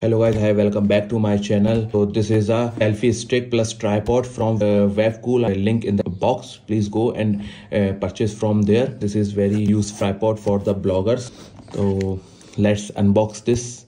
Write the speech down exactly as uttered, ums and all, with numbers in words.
Hello guys, hi, welcome back to my channel. So this is a selfie stick plus tripod from uh, WeCool. I link in the box. Please go and uh, purchase from there. This is very used tripod for the bloggers. So let's unbox this.